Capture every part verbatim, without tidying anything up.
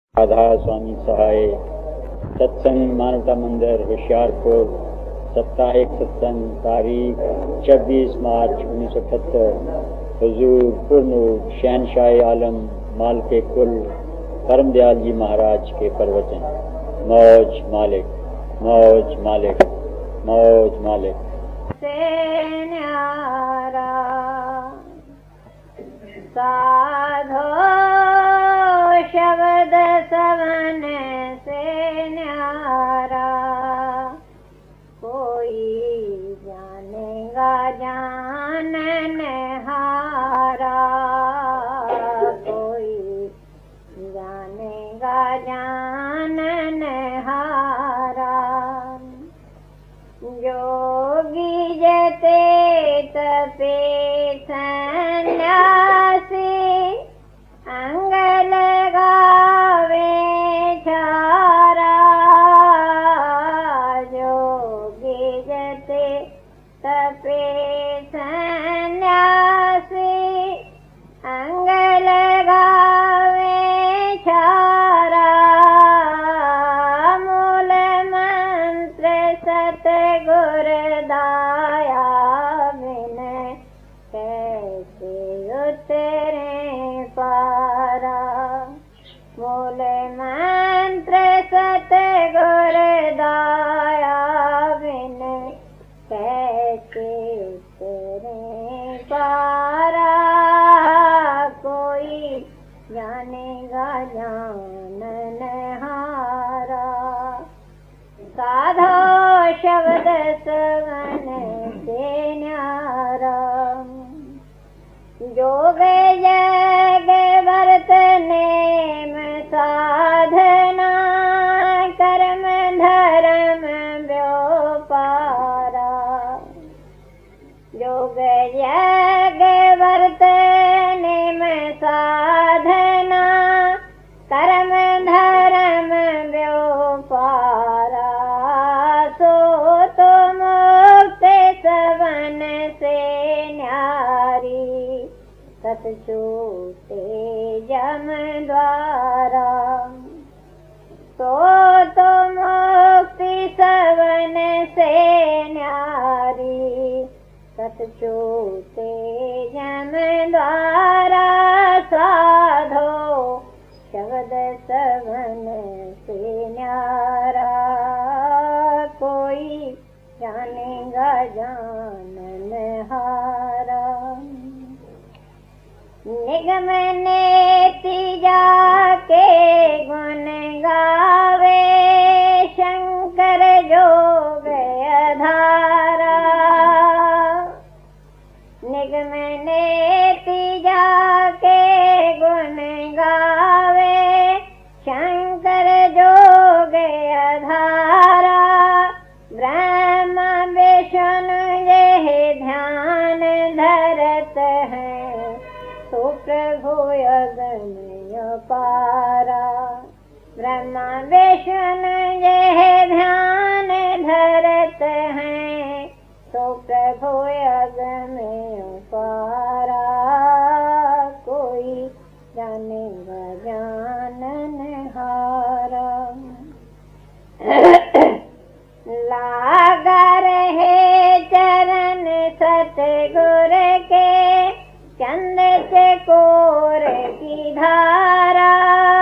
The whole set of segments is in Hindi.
राधा स्वामी सहाय सत्संग मानवता मंदिर होशियारपुर साप्ताहिक सत्संग तारीख छब्बीस मार्च उन्नीस सौ अठहत्तर। हुजूर पूर्ण शहनशाह आलम माल के कुल करमदयाल जी महाराज के प्रवचन। मौज मालिक मौज मालिक मौज मालिक। से न्यारा साधो शब्द सवन से न्यारा, कोई जानेगा जानन हारा, कोई जानेगा जानन हारा। योगी जते तपे सन्यासी, अंग लगावे छारा। योगी जते तपे सन्यासी, अंग लगावे छारा। मूल मंत्र सतगुर दाया, बिन कैसे उतरे पारा। मूल मंत्र सतगुर दाया, बिन कैसे उतरे पारा। कोई जानेगा जानन हारा। साधो शब्द सवन से न्यारा, योग जग वर्त नेम साधना, कर्म धर्म व्यापारा। योग जग वर्त नेम साधना, कर्म धर्म व्यापारा। सो तो मुक्त सवन से न्यारी, सत छूटे जम द्वारा। सो तो मुक्ति सवन से न्यारी, सत छूटे जम द्वारा। साधो शब्द सवन से न्यारा, कोई जानेगा जानन हारा। निगम नेति जाके गुण गावे, शंकर जोग अधारा। निगम नेति जाके गुण गावे, शंकर जोग अधारा। ब्रह्म विष्णु यह ध्यान धरत है, सो प्रभु अगम्य पारा। ब्रह्म विष्णु यह ध्यान धरत है, सो प्रभु अगम्य पारा। कोई जानेगा जानन हारा। लागा रहे चरण सतगुर के, चंद चकोर की धारा।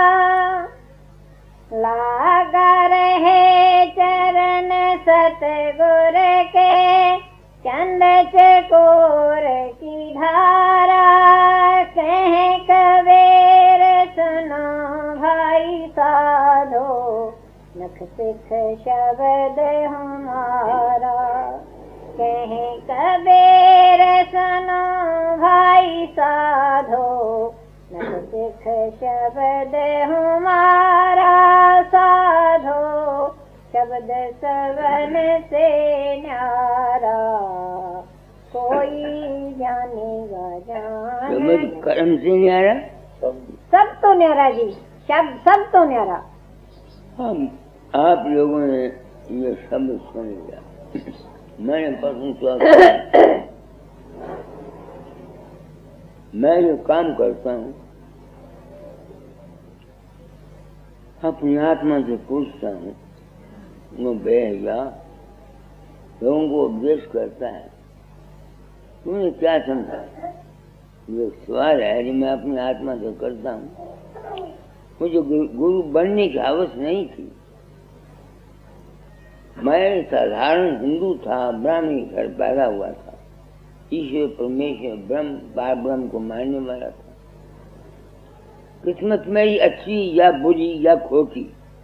लागा रहे चरण सतगुर के, चंद चकोर की धारा। कह कबीर सुनो भाई साधो, नख सिख शब्द हमारा। कह कबीर सुनो भाई साधो, नख सिख शब्द हमारा। साधो शब्द सवन से न्यारा, कोई जानेगा जानन। कर्म से न्यारा, सब तो न्यारा जी, शब्द सब तो न्यारा। हम आप लोगों ने ये शब्द सुन लिया। मैंने परसों क्या मैं जो काम करता हूँ अपनी आत्मा से पूछता हूँ, वो बेहया लोगों को उपदेश करता है, तूने क्या समझा? ये सवाल है जो मैं अपनी आत्मा से करता हूँ। मुझे गुरु बनने की आवश्यकता नहीं थी। मैं साधारण हिंदू था, ब्राह्मणी घर पैदा हुआ था। ईश्वर परमेश्वर ब्रह्म पार ब्रह्म को मानने वाला था। किस्मत मेरी अच्छी या बुरी या खोटी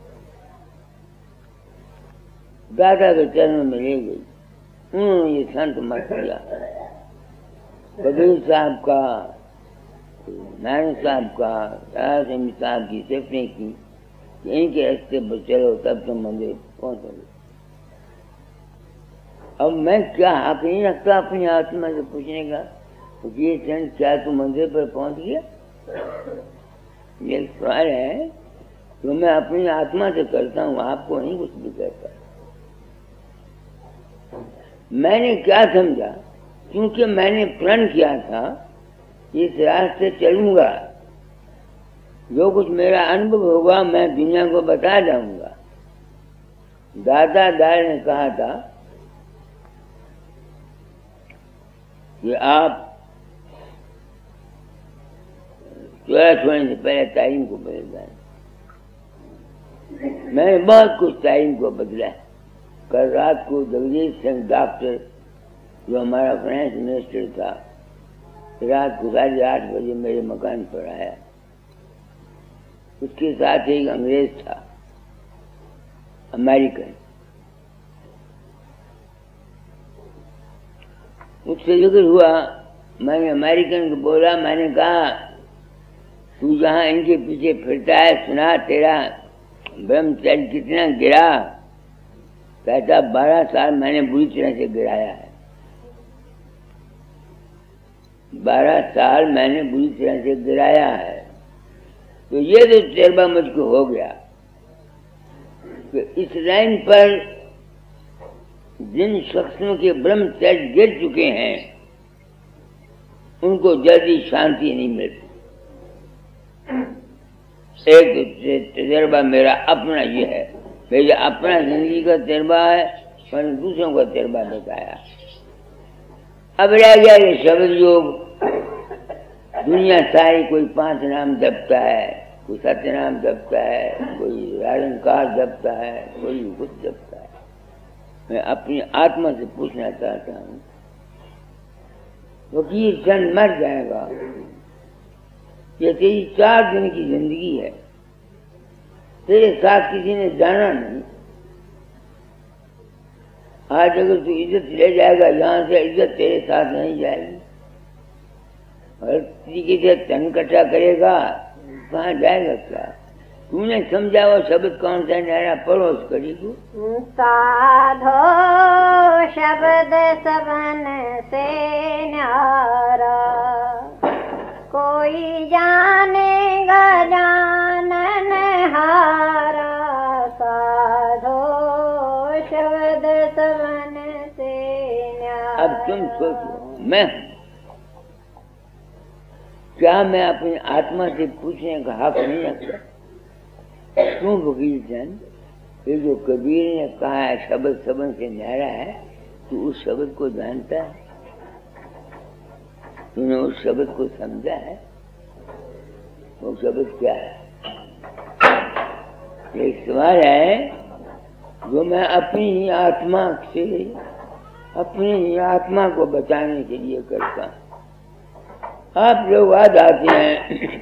दादा के चरणों में ले गई। उन्होंने ये संत मत किया। कबीर साहब का, नारायण साहब का, राजा सिंह साहब की सिफतें की कि इनके रास्ते पर चलो तब तो मंदिर पहुंचोगे। अब मैं क्या हक नहीं रखता अपनी आत्मा से पूछने का तो ये संत क्या तू मंदिर पर पहुंच गया? ये सवाल है तो मैं अपनी आत्मा से करता हूँ, आपको नहीं कुछ भी कहता। मैंने क्या समझा? क्योंकि मैंने प्रण किया था इस रास्ते चलूंगा, जो कुछ मेरा अनुभव होगा मैं दुनिया को बता जाऊंगा। दादा दार ने कहा था कि आप चौदह छोड़ने से पहले तालीम को बदल जाए। मैंने बहुत कुछ तालीम को बदला। कल रात को जगदीश सिंह डॉक्टर जो हमारा फाइनेंस मिनिस्टर था, रात को साढ़े आठ बजे मेरे मकान पर आया। उसके साथ एक अंग्रेज था, अमेरिकन। उससे जिक्र हुआ, मैंने अमेरिकन को बोला, मैंने कहा तू जहाँ इनके पीछे फिरता है सुना तेरा ब्रह्मचर्य कितना गिरा। कहता बारह साल मैंने बुरी तरह से गिराया है। बारह साल मैंने बुरी तरह से गिराया है। तो ये तो तजर्बा मुझको हो गया कि इस लाइन पर जिन शख्सों के ब्रह्मचर्य गिर चुके हैं उनको जल्दी शांति नहीं मिलती। एक तजर्बा मेरा अपना ये है, मेरा अपना जिंदगी का तजर्बा है, मैंने दूसरों का तजर्बा बताया। अब रह गया ये शब्द योग। दुनिया सारी कोई पांच नाम जपता है, कोई सत्य नाम जपता है, कोई निरंकार जपता है, कोई कुछ जपता है। मैं अपनी आत्मा से पूछना चाहता हूँ, क्योंकि ये जन मर जाएगा। ये तेरी चार दिन की जिंदगी है, तेरे साथ किसी ने जाना नहीं। आज अगर तू इज्जत ले जाएगा यहाँ से, इज्जत तेरे साथ नहीं जाएगी। और तरीके से तन कटा करेगा, कहाँ जाएगा क्या? तूने समझा वो शब्द कौन सा न्यारा? पढ़ो उस कड़ी को। साधो शब्द सबन से न्यारा, कोई जानेगा जानन हारा। साधो शब्द सबन से न्यारा। अब तुम सोचो, मैं क्या मैं अपनी आत्मा से पूछने का हक नहीं रखता? क्यों वकील जन? ये जो कबीर ने कहा है शब्द सबन से न्यारा है, तू उस शब्द को जानता है? तूने उस शब्द को समझा है? वो शब्द क्या है? एक सवाल है जो मैं अपनी ही आत्मा से, अपनी ही आत्मा को बचाने के लिए करता हूँ। आप लोग आज आते हैं,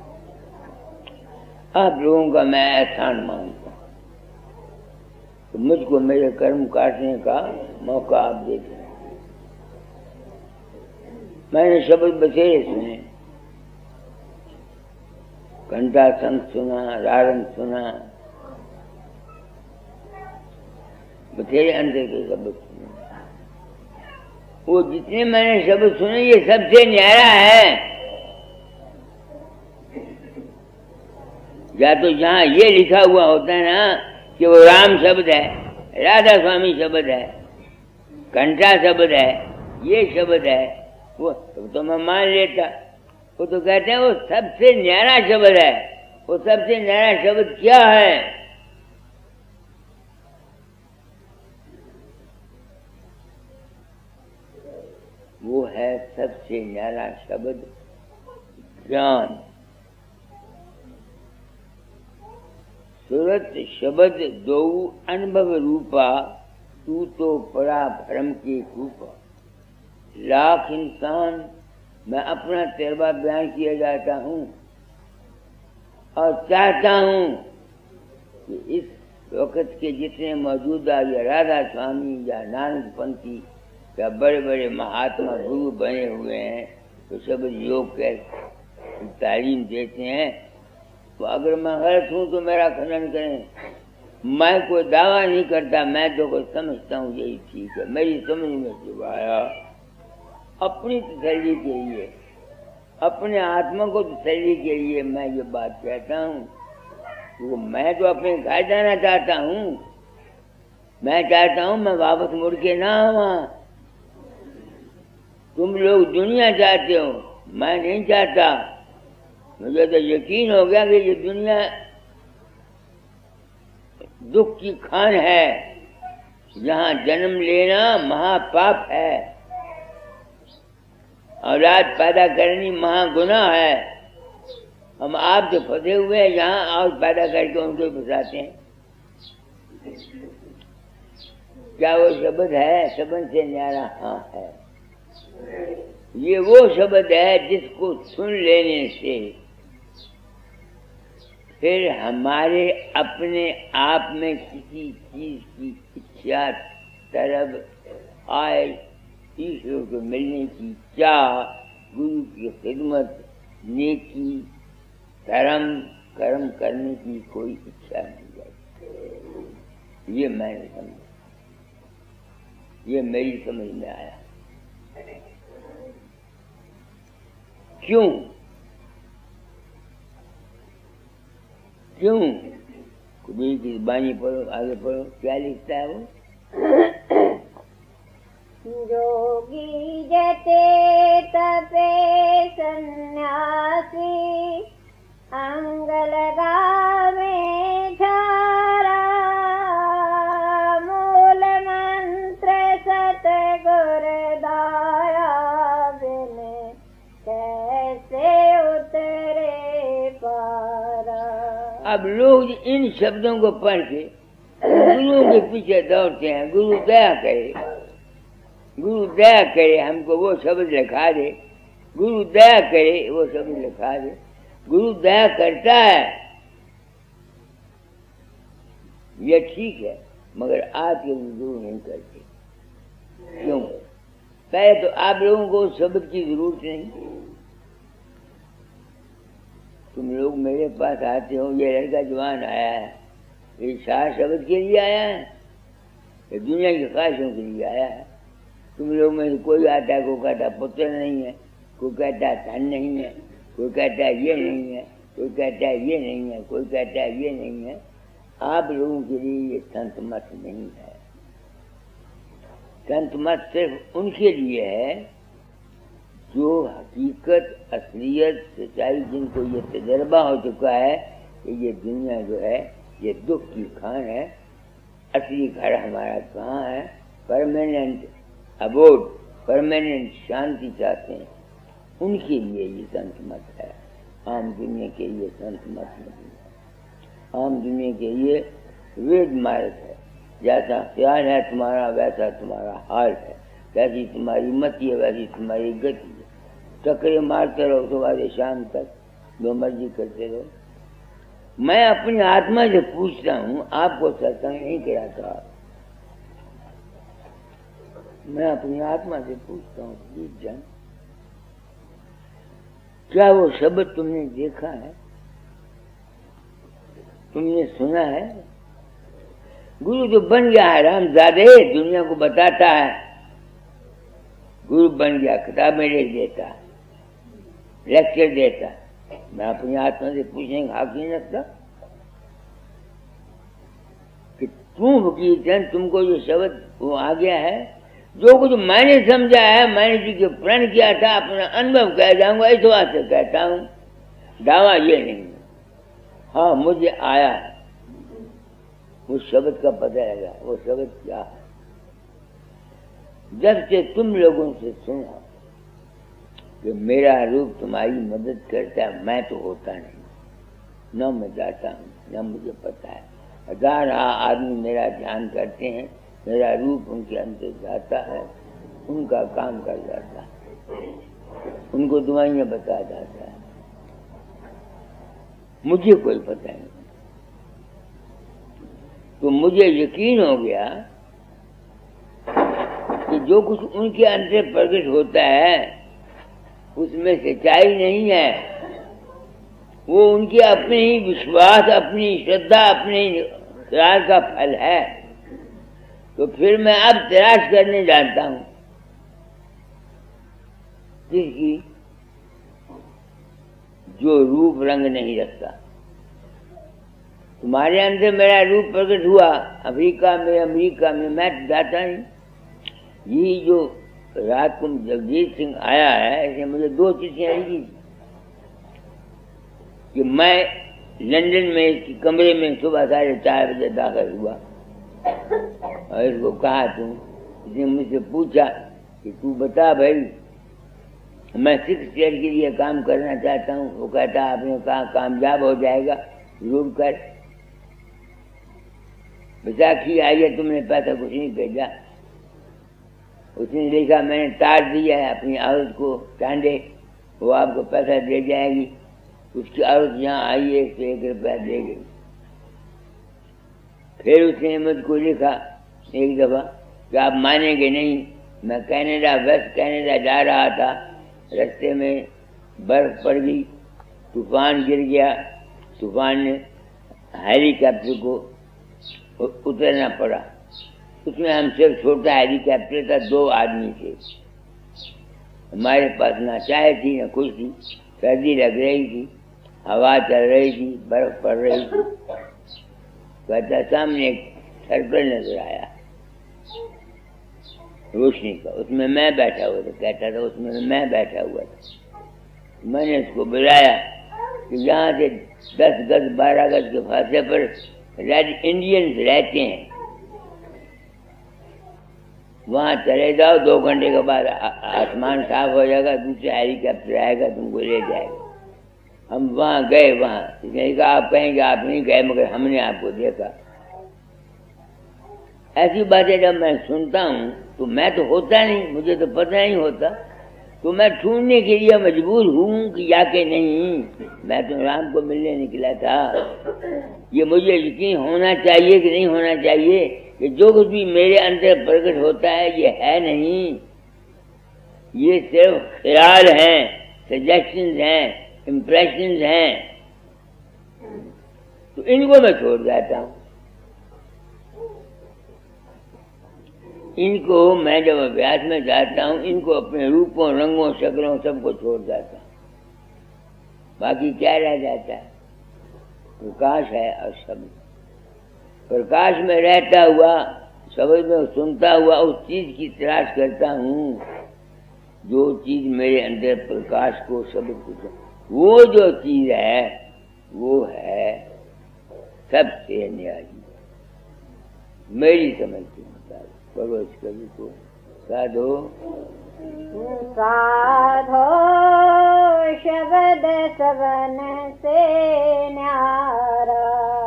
आप लोगों का मैं एहसान मानता हूँ तो मुझको मेरे कर्म काटने का मौका आप देते हैं। मैंने शब्द बथेरे सुने, घंटा शंख सुना, रारंग सुना, बथेरे अंदर के शब्द सुने। वो जितने मैंने शब्द सुने ये सबसे न्यारा है। या तो जहाँ ये लिखा हुआ होता है ना कि वो राम शब्द है, राधा स्वामी शब्द है, घंटा शब्द है, ये शब्द है, वो तो मैं मान लेता। वो तो कहते हैं वो सबसे न्यारा शब्द है। वो सबसे न्यारा शब्द क्या है? वो है सबसे न्यारा शब्द ज्ञान। सुरत शब्द दो अनुभव रूपा, तू तो पड़ा भ्रम के कूपा। लाख इंसान मैं अपना तजर्बा बयान किया जाता हूँ और चाहता हूँ कि इस वक्त के जितने मौजूदा या राधा स्वामी या नानक पंथी या बड़े बड़े महात्मा गुरु बने हुए हैं तो शब्द योग के तालीम देते हैं, तो अगर मैं गलत हूँ तो मेरा खंडन करें। मैं कोई दावा नहीं करता, मैं तो कोई समझता हूँ यही ठीक है। मेरी समझ में जो आया अपनी तसल्ली के लिए, अपने आत्मा को तसल्ली के लिए मैं ये बात कहता हूँ। तो मैं तो अपने घर जाना चाहता हूँ, मैं चाहता हूँ मैं वापस मुड़ के ना आवा। तुम लोग दुनिया चाहते हो, मैं नहीं चाहता। मुझे तो यकीन हो गया कि ये दुनिया दुख की खान है, यहाँ जन्म लेना महापाप है, औलाद पैदा करनी महागुनाह है। हम आप जो फंसे हुए हैं यहाँ और पैदा करके उनको फंसाते हैं। क्या वो शब्द है? शब्द से न्यारा हाँ है। ये वो शब्द है जिसको सुन लेने से फिर हमारे अपने आप में किसी चीज की इच्छा, तरफ आए, ईश्वर को मिलने की चाह, गुरु की खिदमत, नेकी, धर्म, कर्म करने की कोई इच्छा नहीं जाती। ये मैंने समझा, ये मेरी समझ में आया। क्यों क्यों कबीर की बानी पढ़ो, आगे पढ़ो, क्या लिखता है वो? जोगी जते तपे सन्यासी, अंग लगावे झारा, मूल मंत्र सतगुर दाया, बिन कैसे उतरे पारा। अब लोग इन शब्दों को पढ़ के गुरुओं के पीछे दौड़ते हैं। गुरु दया करे, गुरु दया करे, हमको वो शब्द लिखा दे, गुरु दया करे वो शब्द लिखा दे। गुरु दया करता है, ये ठीक है, मगर आज के गुरु नहीं करते। क्यों? पहले तो आप लोगों को उस शब्द की जरूरत नहीं। तुम लोग मेरे पास आते हो, ये लड़का जवान आया है, ये सार शब्द के लिए आया है, ये दुनिया की ख्वाहिशों के लिए आया है। तुम लोग में से कोई आता है, कोई कहता पुत्र नहीं है, कोई कहता है धन नहीं है, कोई कहता है ये नहीं है, कोई कहता है ये नहीं है, कोई कहता है ये नहीं है। आप लोगों के लिए ये संत मत नहीं है। संत मत सिर्फ उनके लिए है जो हकीकत, असलियत, सच्चाई, जिनको ये तजर्बा हो चुका है कि ये दुनिया जो है ये दुख की खान है, असली घर हमारा कहाँ है, परमानेंट अबोड, परमानेंट शांति चाहते हैं, उनके लिए ये संत मत है। आम दुनिया के लिए संत मत नहीं है। आम दुनिया के लिए वेद मार्ग है। जैसा ख्याल है तुम्हारा वैसा तुम्हारा हाल है, जैसी तुम्हारी मति है वैसी तुम्हारी गति है। टकरे मारते रहो सुबह से शाम तक, जो मर्जी करते रहो। मैं अपनी आत्मा से पूछता हूँ, आपको सत्संग नहीं कराता। मैं अपनी आत्मा से पूछता हूँ, जीत जान, क्या वो शब्द तुमने देखा है, तुमने सुना है? गुरु जो बन गया है रामजादे, दुनिया को बताता है, गुरु बन गया, किताबें लिख देता, लेक्चर देता। मैं अपनी आत्मा से पूछने का हक नहीं रखता कि तू फकीर, तुमको ये शब्द वो आ गया है। जो कुछ मैंने समझा है, मैंने जी के प्रण किया था, अपना अनुभव कह जाऊंगा, इस बात से कहता हूँ, दावा ये नहीं है। हाँ मुझे आया उस शब्द का पता लगा। वो शब्द क्या है? जब से तुम लोगों से सुना कि मेरा रूप तुम्हारी मदद करता है, मैं तो होता नहीं, न मैं जाता हूँ, न मुझे पता है। हजार आदमी मेरा ध्यान करते हैं, मेरा रूप उनके अंदर जाता है, उनका काम कर जाता है, उनको दुआइयाँ बता जाता है, मुझे कोई पता नहीं। तो मुझे यकीन हो गया कि जो कुछ उनके अंदर प्रकट होता है उसमें सच्चाई नहीं है, वो उनके अपने ही विश्वास, अपनी श्रद्धा, अपने ही ख्याल का फल है। तो फिर मैं अब तलाश करने जानता हूं किसकी? जो रूप रंग नहीं रखता। तुम्हारे अंदर मेरा रूप प्रकट हुआ अफ्रीका में, अमेरिका में, मैं जाता नहीं। ये जो रात को जगजीत सिंह आया है, ऐसे मुझे दो चिट्ठियां लिखी कि मैं लंदन में इसकी कमरे में सुबह साढ़े चार बजे दाखिल हुआ और इसको कहा तुम, इसने मुझसे पूछा कि तू बता भाई, मैं सिक्स ईयर के लिए काम करना चाहता हूँ। वो कहता आपने कहा कामयाब हो जाएगा, जरूर कर। बैसाखी आई है, तुमने पैसा कुछ नहीं भेजा। उसने लिखा मैंने तार दिया है अपनी औरत को चांडे, वो आपको पैसा दे जाएगी। उसकी औरत यहाँ आई है, एक सौ एक रुपया दे गई। फिर उसने मुझको लिखा एक दफा कि आप मानेंगे नहीं, मैं कनाडा, वेस्ट कनाडा जा रहा था, रास्ते में बर्फ पड़ गई, तूफान गिर गया, तूफान ने हेलीकॉप्टर को उतरना पड़ा। उसमें हम सिर्फ छोटा हेलीकॉप्टर था, दो आदमी थे। हमारे पास ना चाय थी ना कुछ थी, सर्दी लग रही थी, हवा चल रही थी, बर्फ पड़ रही थी। कहता सामने एक सर्कल नजर आया रोशनी का, उसमें मैं बैठा हुआ था। कहता था उसमें मैं बैठा हुआ था। मैंने उसको बुलाया कि यहाँ से दस गज बारह गज के फासले पर रेड इंडियंस रहते हैं, वहाँ चले जाओ, दो घंटे के बाद आसमान साफ हो जाएगा, दूसरा हेलीकॉप्टर आएगा तुमको ले जाएगा। हम वहाँ गए, वहाँ इसने कहा आप कहेंगे आप नहीं गए, मगर हमने आपको देखा। ऐसी बातें जब मैं सुनता हूँ तो मैं तो होता नहीं, मुझे तो पता नहीं होता, तो मैं ढूंढने के लिए मजबूर हूँ कि जाके नहीं, मैं तो राम को मिलने निकला था। ये मुझे यकीन होना चाहिए कि नहीं होना चाहिए कि जो कुछ भी मेरे अंदर प्रकट होता है ये है नहीं, ये सिर्फ ख्याल हैं, सजेशंस हैं, इम्प्रेशंस हैं। तो इनको मैं छोड़ जाता हूँ। इनको मैं जब अभ्यास में जाता हूँ, इनको अपने रूपों, रंगों, शक्लों सबको छोड़ जाता हूँ। बाकी क्या रह जाता है? प्रकाश है और शब्द। प्रकाश में रहता हुआ, शब्द में सुनता हुआ उस चीज की तलाश करता हूँ जो चीज मेरे अंदर प्रकाश को, शब्द को, वो जो चीज है वो है सबसे न्यारी मेरी समझ के मुताबिक। करो इस कवि को साधो साधो शब्द सवन से न्यारा,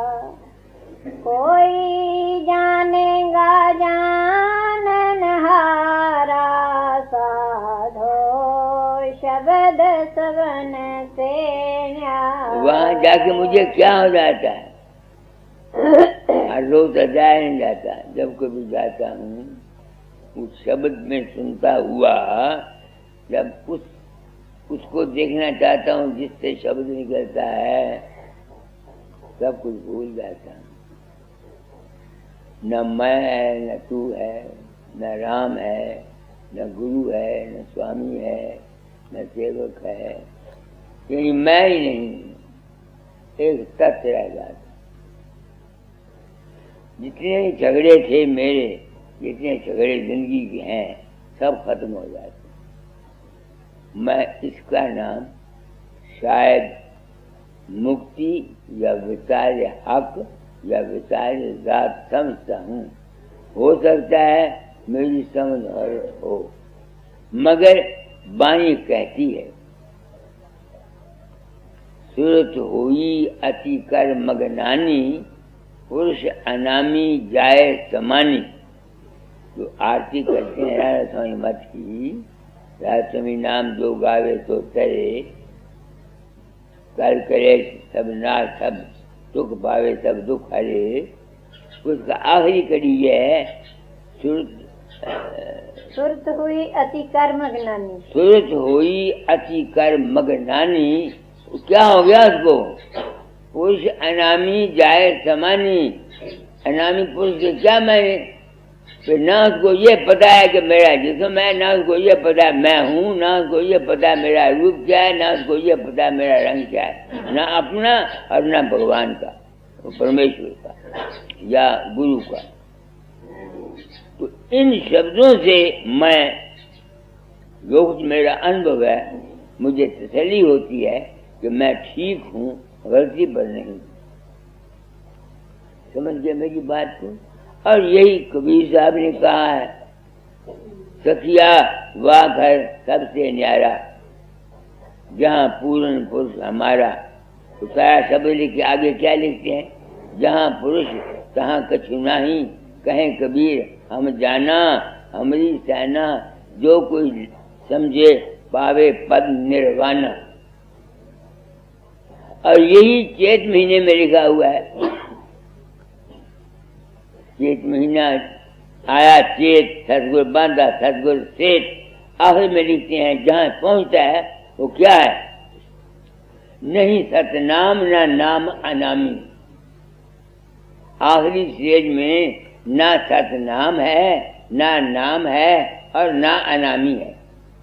कोई जानेगा जानन हारा। साधो शब्द सवन से न्यारा। वहाँ जाके मुझे क्या हो जाता है? हर रोज तो जाया नहीं जाता, जब कभी जाता हूँ उस शब्द में सुनता हुआ, जब उस उसको देखना चाहता हूँ जिससे शब्द निकलता है, सब कुछ भूल जाता हूँ। न मैं है, न तू है, न राम है, न गुरु है, न स्वामी है, न सेवक है, यानी मैं ही नहीं, एक तत्व रह जाता। जितने झगड़े थे मेरे, जितने झगड़े जिंदगी के हैं, सब खत्म हो जाते। मैं इसका नाम शायद मुक्ति या विचार हक या विचार जात समझता हूँ। हो सकता है मेरी समझ गलत हो, मगर वाणी कहती है सूरत हुई अति कर मगनानी, पुरुष अनामी जाए समानी। जो आरती करते हैं राधा स्वामी मत की, राधा स्वामी नाम जो गावे तो तरे, कर करे सब ना सब दुख पावे सब दुख हरे। उसका आखिरी कड़ी है सुरत सुरत हुई अति कर मगनानी। सुरत हुई अति कर मगनानी, क्या हो गया उसको? पुरुष अनामी जाए समानी। अनामी पुरुष के क्या मैंने? फिर ना उसको ये पता है कि मेरा जिस्म है, ना उसको ये पता है मैं हूँ, ना उसको ये पता है मेरा रूप क्या है, ना उसको ये पता है मेरा रंग क्या है, ना अपना और ना भगवान का, परमेश्वर का या गुरु का। तो इन शब्दों से मैं, जो कुछ मेरा अनुभव है, मुझे तसल्ली होती है कि मैं ठीक हूँ, गलती पर नहीं। समझ गए मेरी बात को? और यही कबीर साहब ने कहा है, सखिया वाह घर सबसे न्यारा, जहाँ पूर्ण पुरुष हमारा। तो सारा शब्द लिखे आगे क्या लिखते हैं? जहाँ पुरुष तहाँ कछु नाही, कहें कबीर हम जाना हमारी सेना, जो कोई समझे पावे पद निर्वाणा। और यही चैत महीने में लिखा हुआ है। चैत महीना आया, चैत सतगुर बांधा सतगुर सेठ, आखिर में लिखते हैं जहाँ पहुंचता है वो क्या है? नहीं सतनाम ना नाम अनामी। आखिरी स्टेज में ना सतनाम है, ना नाम है और ना अनामी है।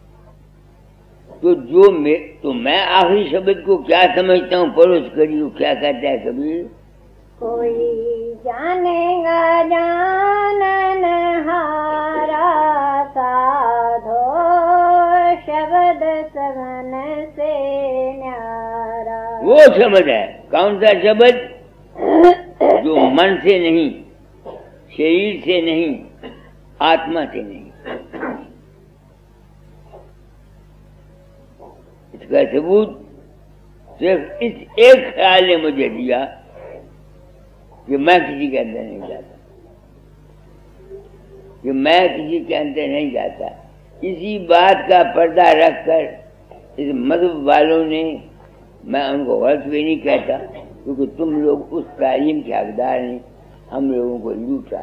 तो जो मैं तो मैं आखिरी शब्द को क्या समझता हूँ? परोस करियो, क्या कहता है कबीर? कोई जानेगा जानन हारा, साधो शब्द सवन से न्यारा। वो शब्द है। कौन सा शब्द? जो मन से नहीं, शरीर से नहीं, आत्मा से नहीं। इसका सबूत सिर्फ इस एक ख्याल ने मुझे दिया कि मैं किसी के अंदर नहीं जाता, कि मैं किसी के अंदर नहीं जाता। इसी बात का पर्दा रखकर इस मذहब वालों ने, मैं उनको गलत भी नहीं कहता, क्योंकि तुम लोग उस तालीम के हकदार ने हम लोगों को लूटा,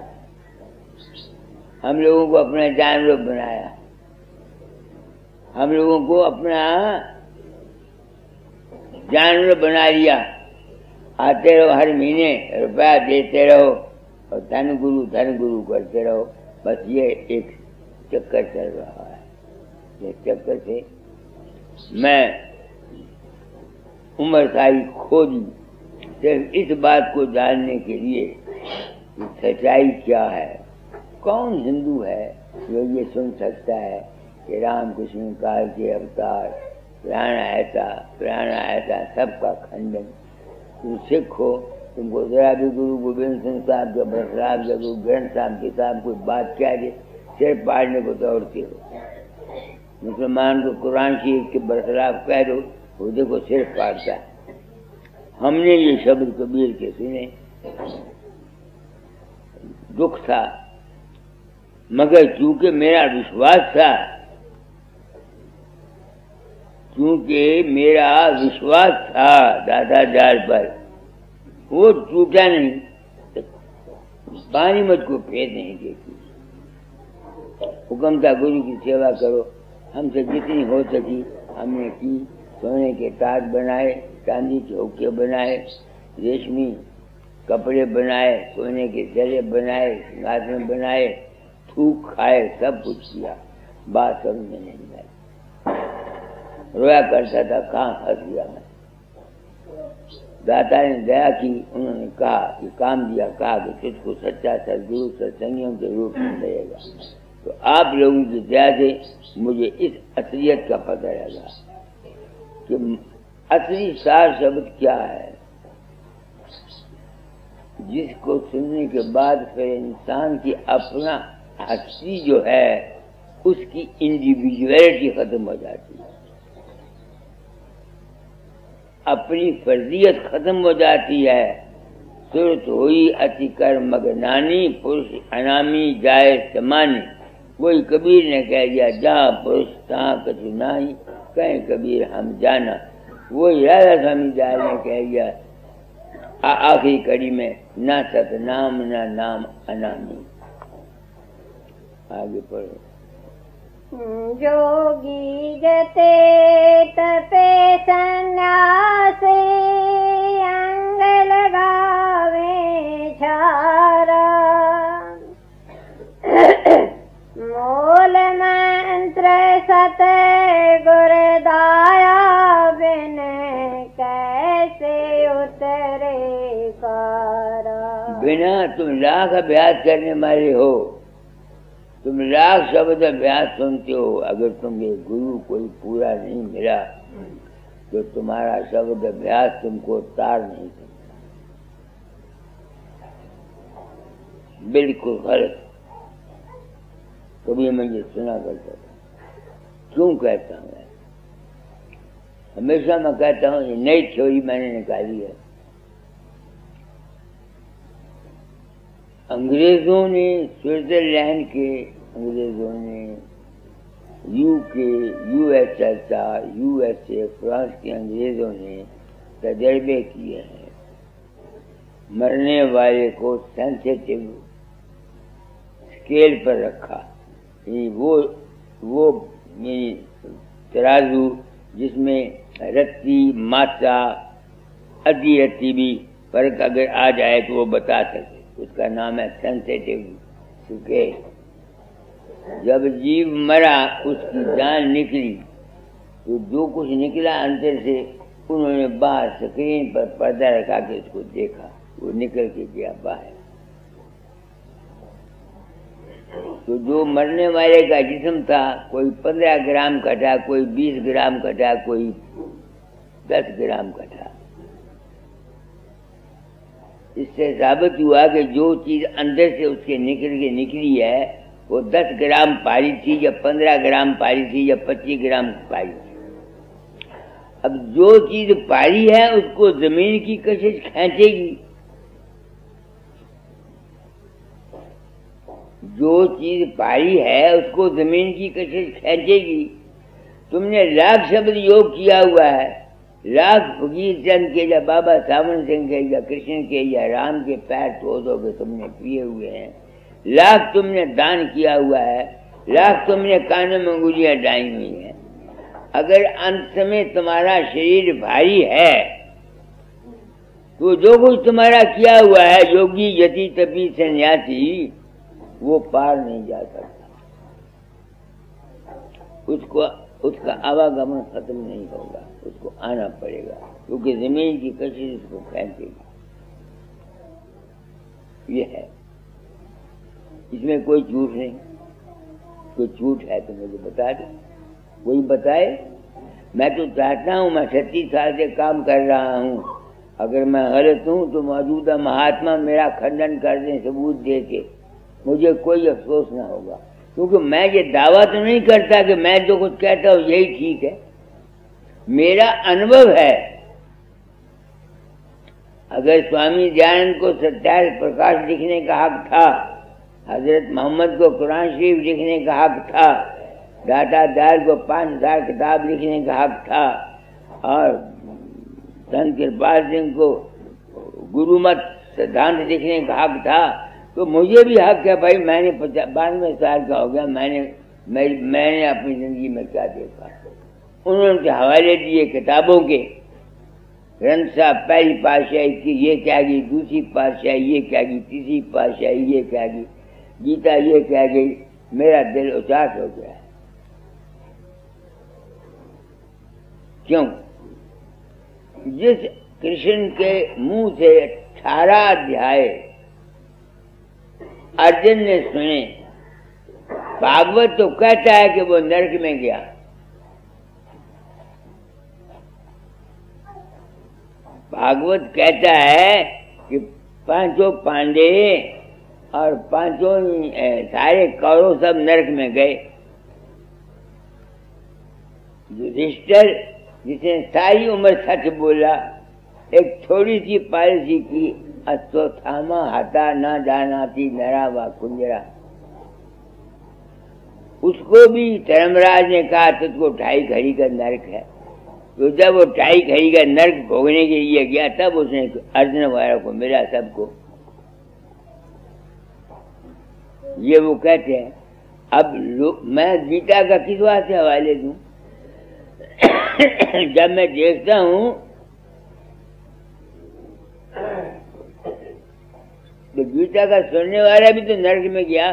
हम लोगों को अपना जानवर बनाया, हम लोगों को अपना जानवर बना लिया। आते रहो, हर महीने रुपया देते रहो और धन गुरु धन गुरु करते रहो। बस ये एक चक्कर चल रहा है। ये चक्कर से मैं उम्र सारी खो दी, सिर्फ इस बात को जानने के लिए कि सच्चाई क्या है। कौन हिंदू है जो ये सुन सकता है कि रामकृष्ण काल के अवतार, प्राण ऐसा प्राण ऐसा, सबका खंडन। तुम सिख हो, तुमको जरा भी गुरु गोविंद सिंह साहब के बरसाब या गुरु ग्रंथ साहब के साहब कोई बात क्या दे, सिर पाड़ने को दौड़ते हो। मुसलमान को कुरान शरीफ के बरखलाफ कह दो, वो देखो सिर पाड़ता है। हमने ये शब्द कबीर के सुने, दुख था, मगर चूंकि मेरा विश्वास था, क्योंकि मेरा विश्वास था दादाजार पर, वो टूटा नहीं। पानी मत को फेर नहीं देखी। हुक्म था गुरु की सेवा करो। हमसे जितनी हो सकी हमने की। सोने के ताज बनाए, चांदी के हुक्के बनाए, रेशमी कपड़े बनाए, सोने के जले बनाए, सिंहासन बनाए, थूक खाए, सब कुछ किया। बात समझ में नहीं आई। रोया करता था, कहाँ हंस गया मैं। दाता ने दया की, उन्होंने कहा कि काम दिया, कहा कि तुझको सच्चा सदगुरु सत्संगियों के रूप में मिलेगा। तो आप लोगों की दया से मुझे इस असलियत का पता लगा कि असली सार शब्द क्या है, जिसको सुनने के बाद फिर इंसान की अपना हस्ती जो है उसकी इंडिविजुअलिटी खत्म हो जाती है, अपनी फर्जियत खत्म हो जाती है। सुरत हुई अति कर मगनानी, पुरुष अनामी जाए समानी। वही कबीर ने कह दिया, जहाँ पुरुष तहाँ कछु नाही, कहें कबीर हम जाना। वही राधा स्वामी दयाल ने कह दिया आखिरी कड़ी में, ना सतनाम ना नाम अनामी। आगे पढ़ो। जोगी जते तपे सन्यासे, अंग लगावे छारा। मूल मंत्र सत गुरदाया, बिन कैसे उतरे कारा। बिना तुम लाख अभ्यास करने वाले हो, तुम लाख शब्द अभ्यास सुनते हो, अगर तुम्हें गुरु कोई पूरा नहीं मिला तो तुम्हारा शब्द अभ्यास तुमको तार नहीं सकता। बिल्कुल गलत। कभी मैं ये सुना करता था, क्यों कहता हूँ, हमेशा मैं कहता हूँ ये नई थ्योरी मैंने निकाली है। अंग्रेजों ने, स्विट्जरलैंड के अंग्रेजों ने, यूके, यूएसएसआर, यूएसए, फ्रांस के अंग्रेजों ने तजर्बे किए हैं। मरने वाले को सेंसिटिव स्केल पर रखा, वो वो तराजू जिसमें रत्ती मात्रा अति रत्ती भी फर्क अगर आ जाए तो वो बता सके, उसका नाम है सेंसिटिव स्केल। जब जीव मरा, उसकी जान निकली, तो जो कुछ निकला अंदर से उन्होंने बाहर स्क्रीन पर पर्दा रखा के उसको देखा, वो निकल के गया बाहर। तो जो मरने वाले का जिस्म था, कोई पंद्रह ग्राम का था, कोई बीस ग्राम का था, कोई दस ग्राम का था। इससे साबित हुआ कि जो चीज अंदर से उसके निकल के निकली है वो दस ग्राम पारी थी या पंद्रह ग्राम पारी थी या पच्चीस ग्राम पारी थी। अब जो चीज पारी है उसको जमीन की कशिश खींचेगी, जो चीज पारी है उसको जमीन की कशिश खींचेगी। तुमने लाख शब्द योग किया हुआ है, लाख फकीर चंद के या बाबा सावन सिंह के या कृष्ण के या राम के पैर धो धो के तुमने पिए हुए हैं, लाख तुमने दान किया हुआ है, लाख तुमने कानों में अंगुलियां डाली हुई हैं। अगर अंत में तुम्हारा शरीर भारी है तो जो कुछ तुम्हारा किया हुआ है, योगी यति तपी सन्यासी, वो पार नहीं जा सकता। उसको उसका आवागमन खत्म नहीं होगा, उसको आना पड़ेगा, क्योंकि जमीन की कशिश उसको खींचेगी। ये है, इसमें कोई झूठ नहीं। कोई झूठ है तो मुझे बता दे, कोई बताए। मैं तो चाहता हूँ, मैं छत्तीस साल से काम कर रहा हूँ, अगर मैं गलत हूँ तो मौजूदा महात्मा मेरा खंडन कर दें सबूत दे के, मुझे कोई अफसोस ना होगा। क्योंकि मैं ये दावा तो नहीं करता कि मैं जो कुछ कहता हूँ यही ठीक है, मेरा अनुभव है। अगर स्वामी दयानंद को सत्याग्रह प्रकाश लिखने का हक था, हजरत मोहम्मद को कुरान शरीफ लिखने का हक था, दाता दयाल को पांच हजार किताब लिखने का हक था, और संत कृपाल सिंह को गुरुमत सिद्धांत लिखने का हक था, तो मुझे भी हक है भाई। मैंने बानवे साल का हो गया, मैंने मैं, मैंने अपनी जिंदगी में क्या देखा। उन्होंने हवाले दिए किताबों के, ग्रंथ साहब पहली पातशाही की ये क्या गई, दूसरी पातशाही ये क्या गई, तीसरी पातशाही ये क्या गई, गीता ये क्या गई। मेरा दिल उचाट हो गया। क्यों? जिस कृष्ण के मुंह से अठारह अध्याय अर्जुन ने सुने, भागवत तो कहता है कि वो नरक में गया, भागवत कहता है कि पांचों पांडे और पांचों सारे कौरव सब नरक में गए। युधिष्ठिर जिसने सारी उम्र सच बोला, एक थोड़ी सी पॉलिसी की, अश्वत्थामा हता न जानाति नरा व कुंजरा, उसको भी धर्मराज ने कहा तुझको ढाई घड़ी का नरक है। तो जब वो ढाई घड़ी का नरक भोगने के लिए गया तब उसने अर्जुन वगैरह को मिला, सबको। ये वो कहते हैं। अब मैं गीता का किस वास्ते हवाले दूं? जब मैं देखता हूं तो गीता का सुनने वाला भी तो नरक में गया,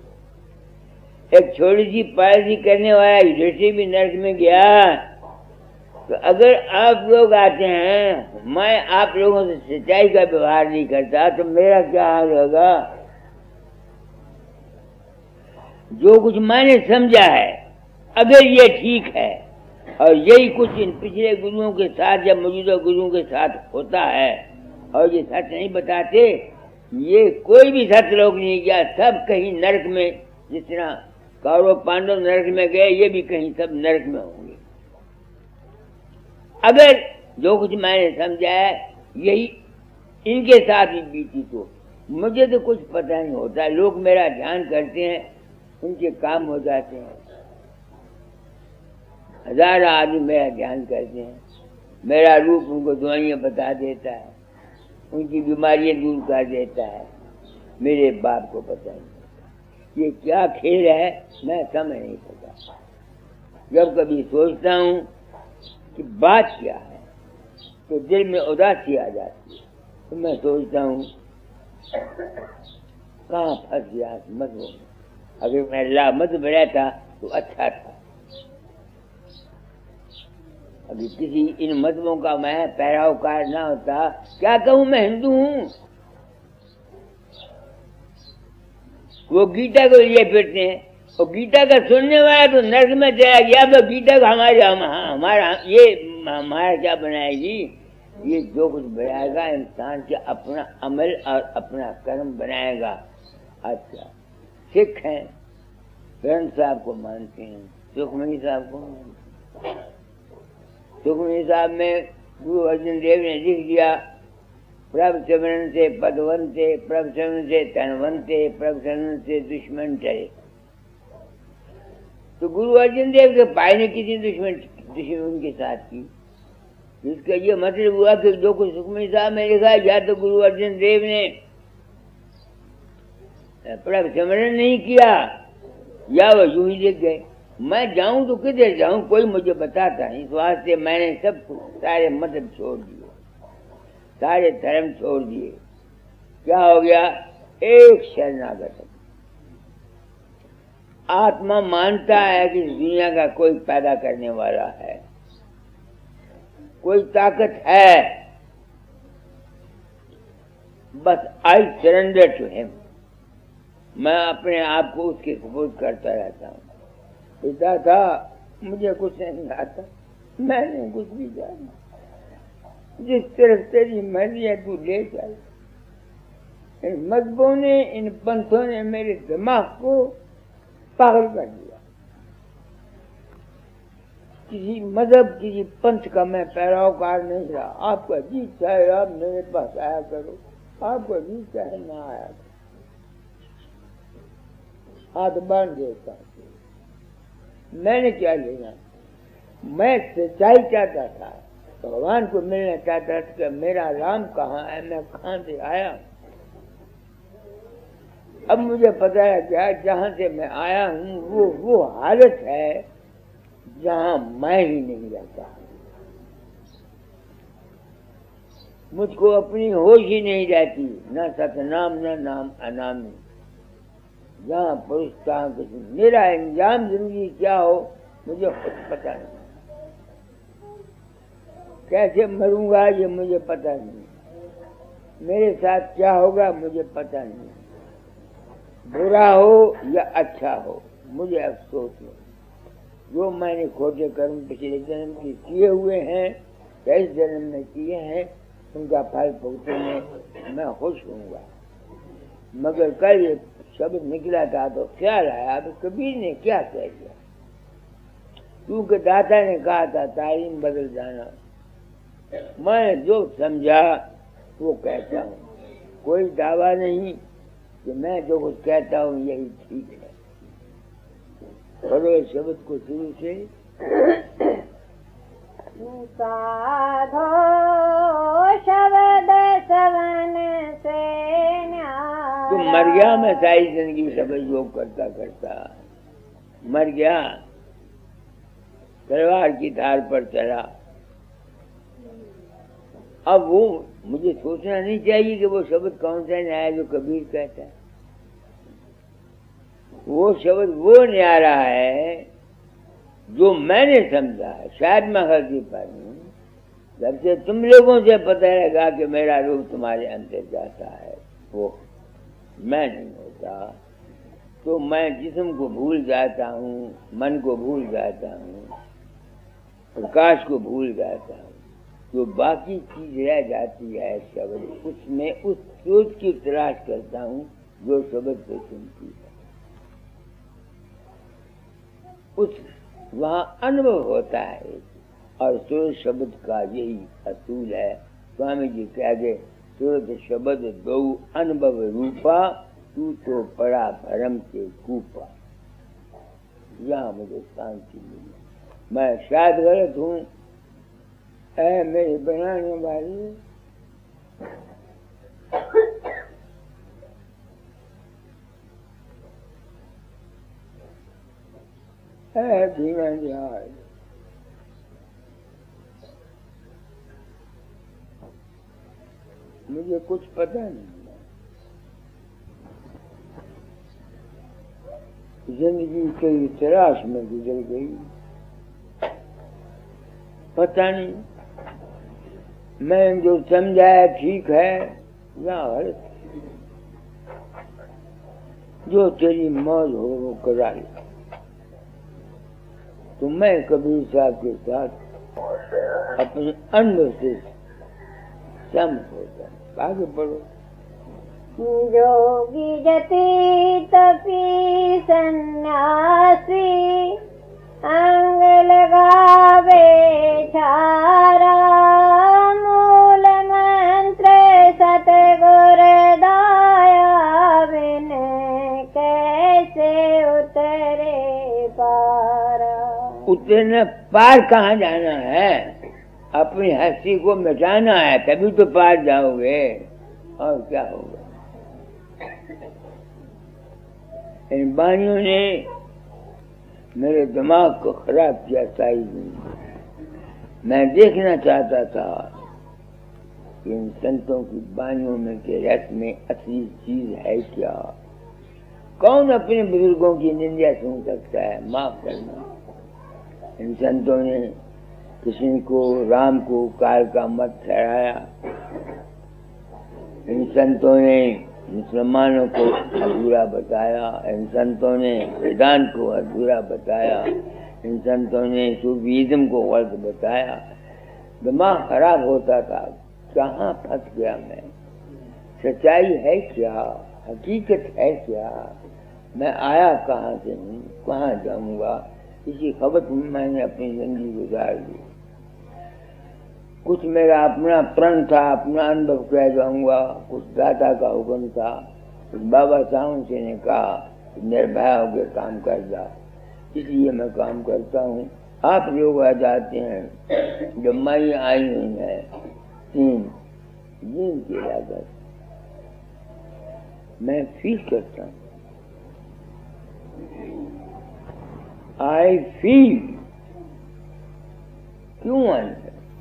एक छोटी सी पायसी करने वाला युधिष्ठिर भी नरक में गया। तो अगर आप लोग आते हैं, मैं आप लोगों से सच्चाई का व्यवहार नहीं करता, तो मेरा क्या हाल होगा? जो कुछ मैंने समझा है, अगर ये ठीक है और यही कुछ इन पिछले गुरुओं के साथ या मौजूदा गुरुओं के साथ होता है और ये सच नहीं बताते, ये कोई भी सच लोग नहीं गया, सब कहीं नरक में, जिस तरह कौरव पांडव नरक में गए, ये भी कहीं सब नरक में होंगे। अगर जो कुछ मैंने समझा है यही इनके साथ ही बीती, तो मुझे तो कुछ पता नहीं होता। लोग मेरा ध्यान करते हैं, उनके काम हो जाते हैं। हजार आदमी मेरा ध्यान करते हैं, मेरा रूप उनको दवाइयाँ बता देता है, उनकी बीमारियां दूर कर देता है। मेरे बाप को पता नहीं ये क्या खेल है, मैं समझ नहीं सकता। जब कभी सोचता हूँ कि बात क्या है तो दिल में उदासी आ जाती है। तो मैं सोचता हूँ कहाँ फंस गया मत हो, अगर मैं ला मत बढ़ा था तो अच्छा था। अभी किसी इन मजहबों का मैं पैरोकार ना होता, क्या कहूँ मैं हिंदू हूँ। वो गीता को लिए फिरते हैं, और गीता का सुनने वाला तो नर्क में चला गया। तो गीता का हमारे हमारा ये हमारा क्या बनाएगी? ये जो कुछ बनाएगा इंसान के अपना अमल और अपना कर्म बनाएगा। अच्छा, सिख हैं, ग्रंथ साहब को मानते हैं, सुखमनी साहब को मानते हैं। सुखमनी साहब में गुरु अर्जुन देव ने लिख दिया, प्रभ सिमरन से पदवंते, प्रभ सिमरन से तनवंते, प्रभ सिमरन से दुश्मन टरे। तो गुरु अर्जुन देव के भाई ने किसी दुश्मन दुश्मन उनके साथ की। इसका ये मतलब हुआ कि जो कुछ सुखमनी साहब में लिखा, या तो गुरु अर्जुन देव ने प्रभ सिमरन नहीं किया या वो यूं ही लिख गए। मैं जाऊं तो किधर जाऊं, कोई मुझे बताता नहीं। इस वास्ते मैंने सब सारे मजहब छोड़ दिए, सारे धर्म छोड़ दिए। क्या हो गया? एक शरणागत। आत्मा मानता है कि दुनिया का कोई पैदा करने वाला है, कोई ताकत है, बस आई सरेंडर टू हिम। मैं अपने आप को उसके सपोर्ट करता रहता हूँ। पिता था, मुझे कुछ नहीं आता, मैंने कुछ भी जाना, जिस तरफ तेरी मर्जी है तू ले चल। इन मजहबों ने, इन पंथों ने मेरे दिमाग को पागल कर दिया। किसी मजहब, किसी पंथ का मैं पैरोकार नहीं रहा। आपका जी चाहे आप मेरे पास आया करो, आपका जी चाहे ना आया करो, हाथ बांध देता। मैंने क्या लेना? मैं सच्चाई चाहता था, भगवान को मिलना चाहता था कि मेरा राम कहाँ है, मैं कहाँ से आया। अब मुझे पता है क्या, जहाँ से मैं आया हूँ वो वो हालत है जहाँ मैं ही नहीं रहता। मुझको अपनी होश ही नहीं रहती, न सतनाम न नाम अनामी। जहाँ पुरुष तहाँ कुछ। मेरा इंजाम जिंदगी क्या हो मुझे कुछ पता नहीं, कैसे मरूंगा ये मुझे पता नहीं, मेरे साथ क्या होगा मुझे पता नहीं। बुरा हो या अच्छा हो मुझे अफसोस हो। जो मैंने खोटे कर्म पिछले जन्म के किए हुए हैं या इस जन्म में किए हैं, उनका फल भुगतने में मैं खुश होऊंगा। मगर कल ये शब्द निकला था तो ख्याल आया, अब कबीर ने क्या कह दिया, क्योंकि दाता ने कहा था तालीम बदल जाना। मैं जो समझा वो कहता हूँ, कोई दावा नहीं कि मैं जो कुछ कहता हूँ यही ठीक है। पढ़ो इस शब्द को शुरू से। साधो शब्द सवन से न्यारा। तुम मर गया, मैं सारी जिंदगी सब योग करता करता मर गया, तलवार की धार पर चढ़ा। अब वो मुझे सोचना नहीं चाहिए कि वो शब्द कौन सा न्याय जो कबीर कहता है। वो शब्द वो न्यारा है जो मैंने समझा है। शायद मैं गलती पर हूं, जब से तुम लोगों से पता लगा कि मेरा रूप तुम्हारे अंदर जाता है, वो मैं नहीं होता, तो मैं जिस्म को भूल जाता हूँ, मन को भूल जाता हूँ, प्रकाश को भूल जाता हूँ। जो बाकी चीज रह जाती है शब्द, उसमें उस सोच की तलाश करता हूँ जो शब्द से सुनती है। उस वहाँ अनुभव होता है, और सुर शब्द का यही असूल है। स्वामी जी कह गए, सुरत शब्द दो अनुभव रूपा, तू तो पड़ा भरम के कूपा। यहाँ मुझे शांति मिली। मैं शायद गलत हूँ, ऐ मेरी बनाने वाली, ऐ धीमा जहाज, मुझे कुछ पता नहीं, जिंदगी कई तलाश में गुजर गई, पता नहीं मैं जो समझाया ठीक है या गलत। जो तेरी मौज हो वो करा ले। तो मैं कबीर साहब के साथ अपने अनुभव से सहमत होता हूँ। आगे बढ़ो। जोगी जति तपी सन्यासी, अंग लगावे छारा, मूल मंत्र सतगुर दाया, बिन कैसे उतरे पारा। उतरने पार कहाँ जाना है? अपनी हस्ती को मिटाना है, तभी तो पार जाओगे। और क्या होगा? इन बानियों ने मेरे दिमाग को खराब किया। सारी जिंदगी मैं देखना चाहता था कि इन संतों की बानियों में के रस में असली चीज है क्या। कौन अपने बुजुर्गों की निंदा सुन सकता है? माफ करना। इन संतों ने कृष्ण को, राम को काल का मत ठहराया। इन संतों ने मुसलमानों को अधूरा बताया। इन संतों ने वेदांत को अधूरा बताया। इन संतों ने सूफीज़्म को गलत बताया। दिमाग खराब होता था, कहाँ फंस गया मैं? सच्चाई है क्या? हकीकत है क्या? मैं आया कहाँ से हूँ, कहाँ जाऊँगा? इसी खबर में मैंने अपनी जिंदगी गुजार दी। कुछ मेरा अपना प्रण था, अपना अनुभव कह जाऊंगा, कुछ दाता का हुक्म था, कुछ बाबा साहब से ने कहा निर्भय होकर काम कर जा, इसलिए मैं काम करता हूँ। आप लोग आ जाते हैं, जब माई आई हुई है तीन दिन की लागत मैं फील करता हूँ। आई फील क्यों आई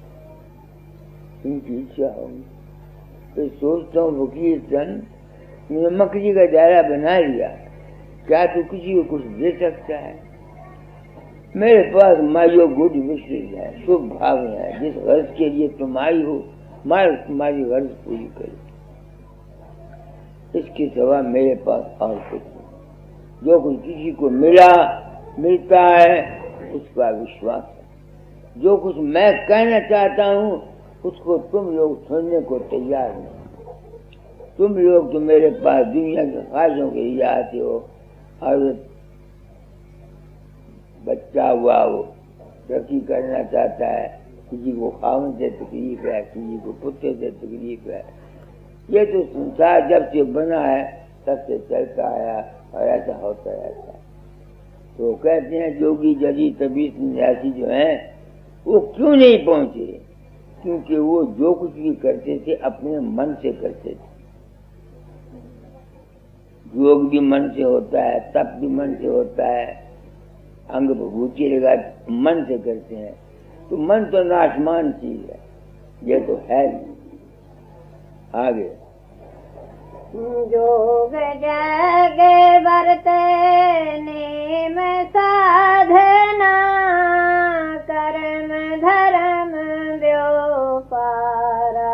इनकी इच्छा होगी। तो सोचता हूँ वकील सन मैंने मकड़ी का दायरा बना लिया, क्या तू किसी को कुछ दे सकता है? मेरे पास माइयो गुड विशेष है, शुभ भाव है। जिस गर्ज के लिए तुम आई हो, मैं तुम्हारी गर्ज पूरी करी। इसके सिवा मेरे पास और कुछ नहीं। जो कुछ किसी को मिला मिलता है उसका विश्वास है। जो कुछ मैं कहना चाहता हूँ उसको तुम लोग सुनने को तैयार नहीं। तुम लोग तो मेरे पास दुनिया के ख्वाहिशों के लिए आते हो, और बच्चा हुआ वो तरक्की करना चाहता है, किसी को खावन से तकलीफ है, किसी को पुत्र से तकलीफ है। ये तो संसार जब से बना है तब से चलता आया और ऐसा होता रहता है। तो कहते हैं जोगी जजी तबीयत न्यासी जो है वो क्यों नहीं पहुंचे? क्योंकि वो जो कुछ भी करते थे अपने मन से करते थे। योग भी मन से होता है, तप भी मन से होता है, अंग भभूति लगा मन से करते हैं। तो मन तो नाशमान चीज है, ये तो है नहीं। आगे जोग जग बरते नेम साधना, कर्म धर्म व्योपारा,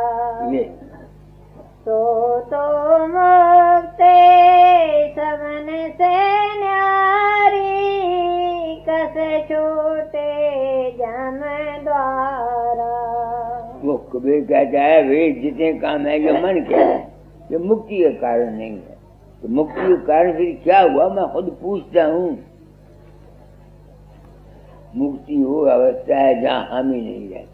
तो तो मुक्ते सबन से न्यारी, कस छोटे जम द्वारा। वो कबीर कहता है वे जितने काम है ये मन के है, ये मुक्ति का कारण नहीं है। तो मुक्ति का कारण फिर क्या हुआ? मैं खुद पूछता हूँ। मुक्ति वो अवस्था है जहाँ हम ही नहीं रहते।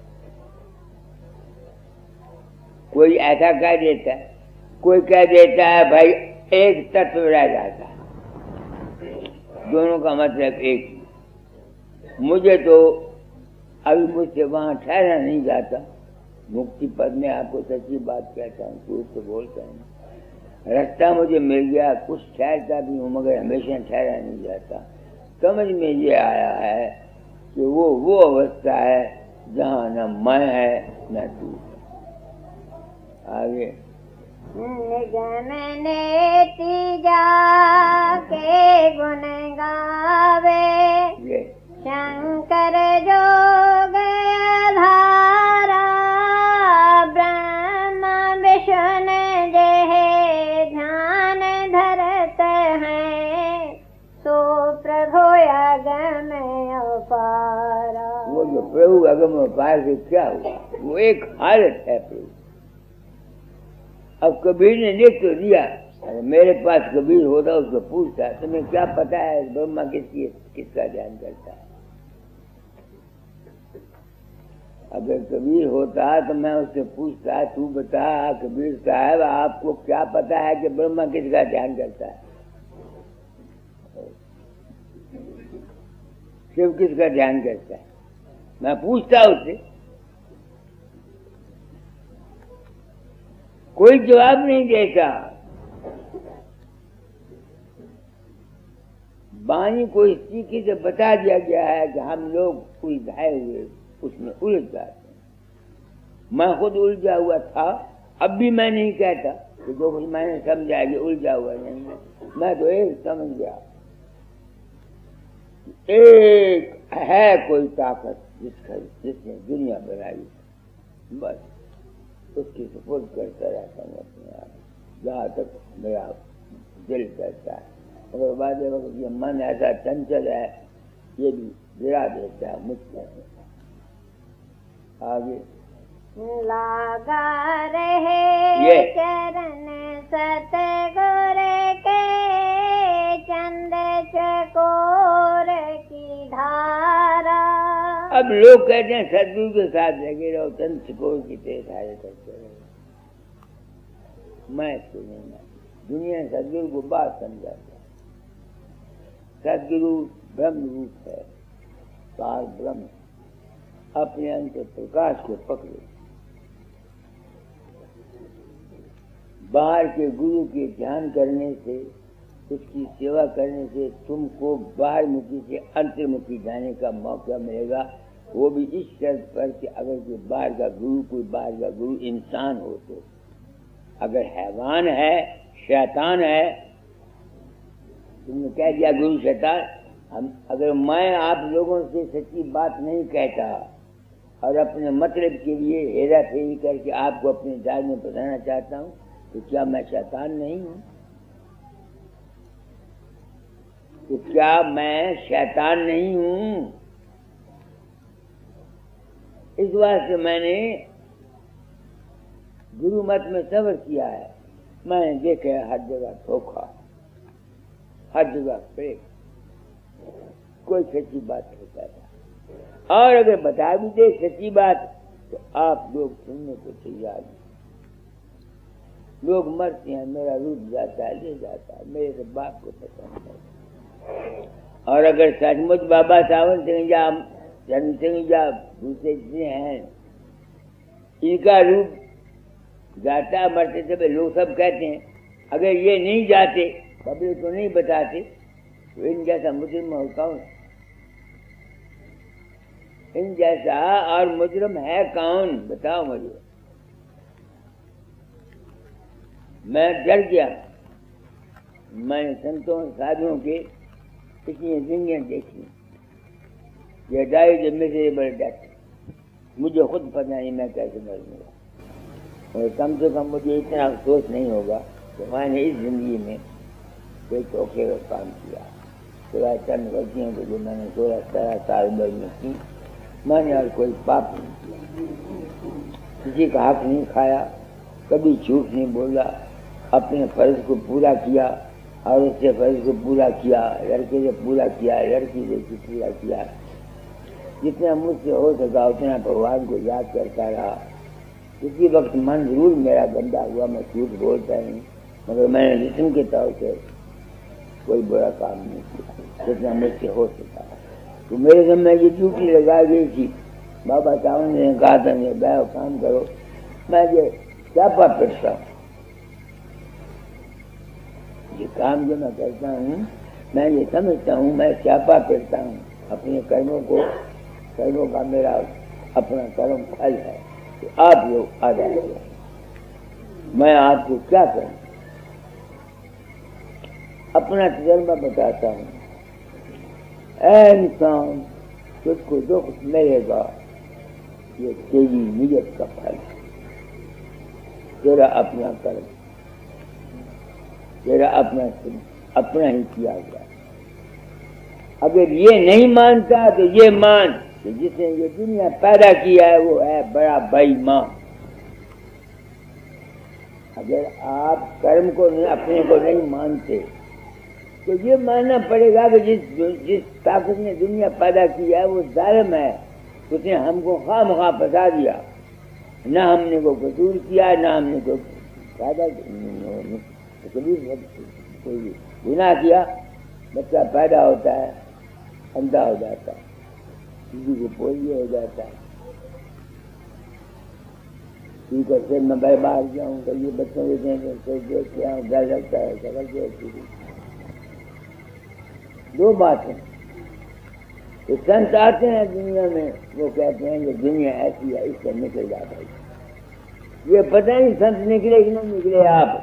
कोई ऐसा कह देता है, कोई कह देता है भाई एक तत्व रह जाता है, दोनों का मतलब एक ही। मुझे तो अभी मुझसे वहां ठहरा नहीं जाता। मुक्ति पद में आपको सच्ची बात कहता हूँ, झूठ तो बोलता हूँ। रास्ता मुझे मिल गया, कुछ ठहरता भी हूँ मगर हमेशा ठहरा नहीं जाता। समझ में ये आया है कि वो वो अवस्था है जहाँ न मैं है न तू। आगे निगम नेति जाके गुण गावे, ये शंकर जोग धारा, ब्रह्म विष्णु जय ध्यान धरत हैं, सो प्रभु अगम अपारा। वो जो प्रभु अगम अपार से क्या हुआ? वो एक हालत है प्रभु। अब कबीर ने लिख तो दिया, अरे मेरे पास कबीर होता उसको पूछता तुम्हें क्या पता है ब्रह्मा किसकी किसका ध्यान करता है। अगर कबीर होता तो मैं उससे पूछता तू बता कबीर साहब आपको क्या पता है कि ब्रह्मा किसका ध्यान करता है, शिव किसका ध्यान करता है। मैं पूछता उससे, कोई जवाब नहीं देता। वाणी को इस तरीके से बता दिया गया है कि हम लोग उलझाए हुए उसमें उलझ जाते हैं। मैं खुद उलझा हुआ था, अब भी मैं नहीं कहता कि जो कुछ मैंने समझा कि उलझा हुआ नहीं है। मैं तो एक समझ गया, एक है कोई ताकत जिसका जिसने दुनिया बनाई, बस उसकी सपोर्ट करता रहता हूँ अपने आप जहाँ तक मेरा दिल करता है। मगर बाद वक्त ये मन ऐसा चंचल है, ये भी गिरा देता है मुझको। आगे लागा रहे चरण सतगुर के, चंद चकोर की धारा। अब लोग कहते हैं सदगुरु के साथ लगे रहो, चंद चकोर की तेरे करते रहो। मैं इसको नहीं मानता। दुनिया सदगुरु को बात समझाता है। सदगुरु ब्रह्म रूप है, पार ब्रह्म अपने अंत प्रकाश को पकड़े। बाहर के गुरु के ध्यान करने से, उसकी सेवा करने से तुमको बाहर मुखी से अंतर्मुखी जाने का मौका मिलेगा। वो भी इस शर्त पर कि अगर कोई बाहर का गुरु कोई बाहर का गुरु इंसान हो तो। अगर हैवान है, शैतान है, तुमने कह दिया गुरु शैतान। हम अगर मैं आप लोगों से सच्ची बात नहीं कहता और अपने मतलब के लिए हेरा फेरी करके आपको अपने जाल में फंसाना चाहता हूँ तो क्या मैं शैतान नहीं हूँ? तो क्या मैं शैतान नहीं हूँ? इस वास्ते मैंने गुरु मत में सब्र किया है, मैंने देखा है हर जगह धोखा, हर जगह प्रेम, कोई सच्ची बात नहीं कहता। और अगर बता भी दे सच्ची बात तो आप लोग सुनने को तैयार नहीं। लोग मरते हैं, मेरा रूप जाता है, ले जाता है, मेरे से बाप को पसंद है। और अगर सचमुच बाबा सावन सिंह या चरण सिंह या दूसरे जितने हैं, इनका रूप जाता मरते थे, लोग सब कहते हैं अगर ये नहीं जाते, पब्लिक को नहीं बताते, तो इन जैसा मुजरिम हो कौन? इन जैसा और मुजरिम है कौन? बताओ मुझे। मैं डर गया। मैंने संतों साधुओं के इतनी जिंदगियां देखी, ये ढाई जब मेरे बड़े डर, मुझे खुद पता नहीं मैं कैसे मरूंगा। और कम से कम मुझे इतना अफसोस नहीं होगा कि मैंने इस जिंदगी में कोई धोखे का काम किया। थोड़ा चंद गलतियों को जो मैंने सोलह सत्रह साल भर में की, मैंने और कोई पाप नहीं किया, किसी का हक नहीं खाया, कभी झूठ नहीं बोला, अपने फर्ज को पूरा किया और उससे फर्ज को पूरा किया, लड़के से पूरा किया, लड़की से पूरा किया। जितना मुझसे हो सका उतना भगवान को याद करता रहा। किसी वक्त मन जरूर मेरा गंदा हुआ, मैं झूठ बोलता नहीं, मगर मैंने जिस्म के तौर से कोई बुरा काम नहीं किया जितना मुझसे हो सका। तो मेरे घर में ये ड्यूटी लगा गई थी, बाबा सावन ने कहा था ये बैव काम करो, मैं ये चापा पिटता हूँ। ये काम जो मैं करता हूँ, मैं ये समझता हूँ मैं चापा पिटता हूँ अपने कर्मों को, कर्मों का मेरा अपना कर्म फल है। तो आप लोग आ जाइए, मैं आपको क्या करूँ, अपना तजर्बा बताता हूँ। ऐ इंसान, तुझको दुख मिलेगा, ये तेरी नियत का फल है, तेरा अपना कर्म, तेरा अपना अपना ही किया गया। अगर ये नहीं मानता तो ये मान कि जिसने ये दुनिया पैदा किया है वो है बड़ा बेईमान। अगर आप कर्म को नहीं, अपने को नहीं मानते तो ये मानना पड़ेगा कि जिस जिस ताकत ने दुनिया पैदा किया है वो जालिम है, उसने हमको खामखा फंसा दिया। ना हमने को कसूर किया, ना हमने को पैदा कभी कोई गुनाह किया। बच्चा पैदा होता है, अंधा हो जाता है, किसी को पोलियो हो जाता है, ठीक है फिर मैं बाहर जाऊँ तो ये बच्चों के देख के आऊँ, डर लगता है, सकल के दो बातें। तो संत आते हैं दुनिया में, वो कहते हैं कि दुनिया ऐसी है, इससे निकल जाता है। ये पता नहीं संत निकले कि नहीं निकले आप,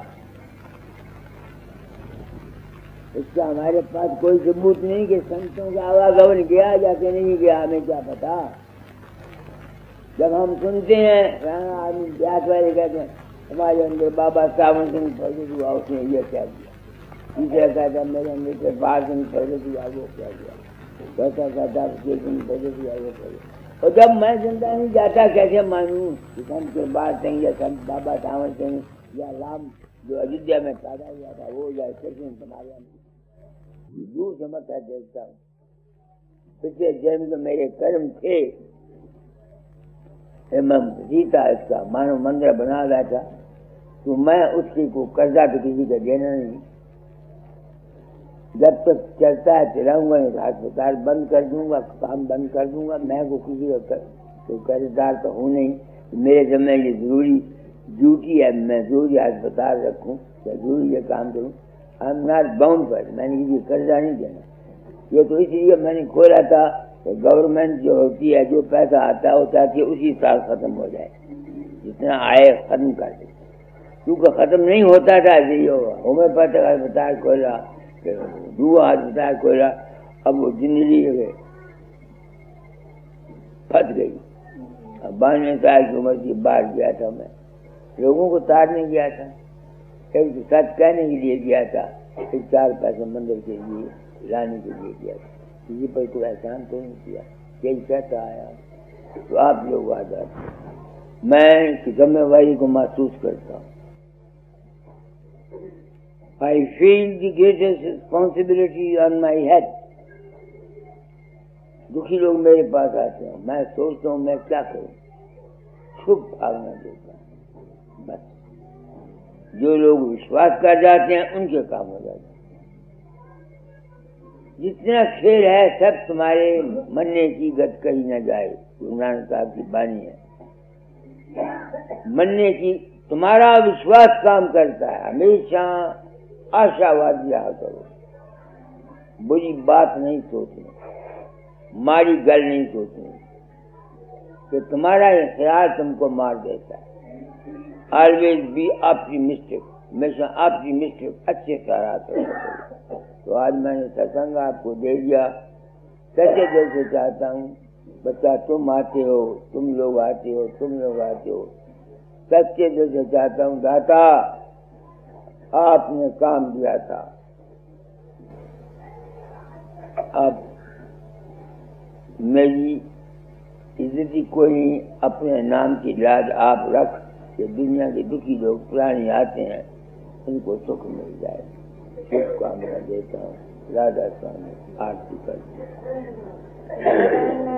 इसका हमारे पास कोई सबूत नहीं कि संतों का आवागमन गया या कि नहीं गया, हमें क्या पता। जब हम सुनते हैं आदमी ब्यास वाले कहते हैं हमारे अंदर बाबा सावन सिंह प्रगट हुआ, उसने ये क्या किया, तीसरा कहता मेरे अंदर बाल सिंह प्रगट हुआ, वो क्या किया, चौथा कहता सिंह प्रगट हुआ, वो क्या किया। और जब मैं जिंदा नहीं जाता कैसे मानूं कि संत के बाल सिंह या संत बाबा सावन सिंह या राम जो अयोध्या में पैदा हुआ था वो या कृष्ण बनाया दूर समझता देखता हूँ। पिछले जन्म के मेरे कर्म थे, मैं जीता इसका मानव मंदिर बना रहा था, तो मैं उसकी को कर्जा तो किसी का देना नहीं। जब तक चलता है चलाऊंगा, अस्पताल बंद कर दूंगा, काम बंद कर दूंगा, मैं को किसी का तो कर्जदार तो हूँ नहीं। मेरे समय ये जरूरी ड्यूटी है, मैं जरूरी अस्पताल रखूँ या जरूरी ये काम करूँ। आई एम नॉट बाउंड पर, मैंने किसी कर्जा नहीं देना। ये तो इसलिए मैंने खोला था तो गवर्नमेंट जो होती है, जो पैसा आता है वो चाहती है उसी साल खत्म हो जाए, जितना आए खत्म कर दे, क्योंकि खत्म नहीं होता था। यही होगा होम्योपैथिक अस्पताल खोला, दुआ अस्पताल खोला, अब वो जिंदगी फंस गई। अब बानवे साल की उम्र की बाहर गया था, मैं लोगों को तारने गया था, एक सच कहने के लिए गया था, एक चार पैसे मंदिर के लिए लाने के लिए गया था, किसी पर कोई एहसान तो नहीं किया, यही कहता आया। तो आप लोग आ जाते, मैं जिम्मेवारी को महसूस करता हूँ। I feel the greatest responsibility on my head. दुखी लोग मेरे पास आते हैं, मैं सोचता हूँ मैं क्या करूँ, शुभ भावना देता हूँ। बस जो लोग विश्वास कर जाते हैं उनके काम हो जाते हैं। जितना खेल है सब तुम्हारे मरने की गत कही न जाए, गुरु नानक साहब की बानी है। मरने की तुम्हारा विश्वास काम करता है। हमेशा आशावाद रहा करो, बुरी बात नहीं सोचनी, मारी गल नहीं सोचनी कि तुम्हारा ये ख्याल तुमको मार देता है। ऑलवेज बी ऑप्टिमिस्टिक, हमेशा ऑप्टिमिस्टिक, अच्छे सारा करो। तो आज मैंने सत्संग आपको दे दिया। सच्चे दिल से चाहता हूँ बच्चा, तुम आते हो, तुम लोग आते हो, तुम लोग आते हो, सच्चे दिल से चाहता हूँ दाता, आपने काम दिया था, अब मेरी इज्जती कोई नहीं, अपने नाम की लाज आप रख कि दुनिया के दुखी लोग प्राणी आते हैं उनको सुख मिल जाए। शुभकामना देता हूँ। राधा स्वामी आरती करते हैं।